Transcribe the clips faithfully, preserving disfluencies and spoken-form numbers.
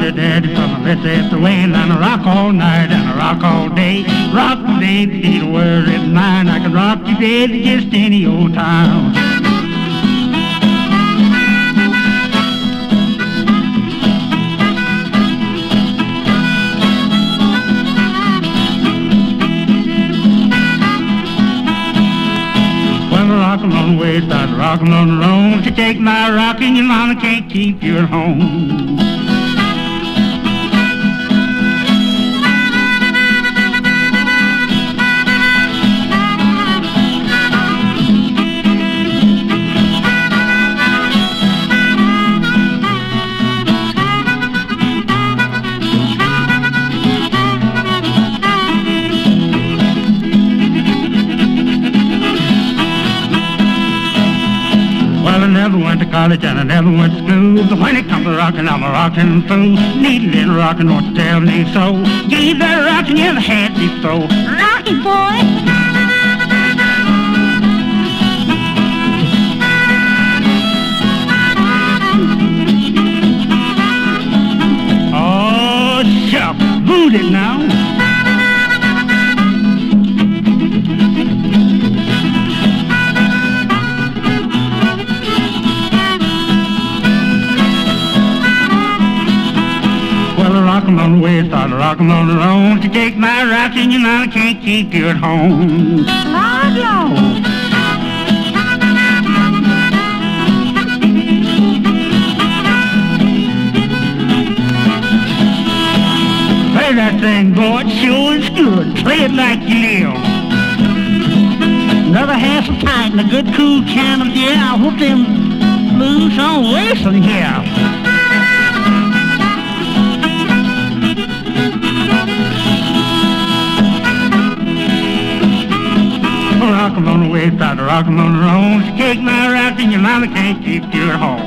your daddy from the left at the way, and I rock all night and I rock all day. Rock me, baby, ain't a worry of mine. I can rock you, baby, just any old time. Rockin' on the wayside, rockin' on the road. If you take my rockin', your mama can't keep you at home. I never went to college and I never went to school, but when it comes to rockin', I'm a rockin' fool. Need a little rockin', don't tell me so. Give that rockin', you ever had me so. Rockin' boy. Oh, shucks, boot it now. Rockin' on the wayside, rockin' on the road. You take my rockin', you know I can't keep you at home. Lord, Lord. Play that thing, boy, it sure is good. Play it like you live. Another half a pint and a good cool can of beer. I hope them blues don't waste from here. Rockin' on the wayside, rockin' on the road. You take my rockin', your mama can't keep you at home.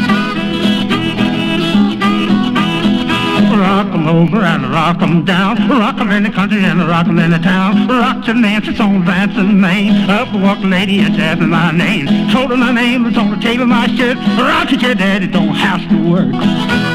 Rock 'em over and rock 'em down. Rock 'em in the country and rock 'em in the town. Rock to Nancy's on Vance and Main. Up walked the lady and asked me my name. Told her my name was on the table of my shirt. Rock it, your daddy don't have to work.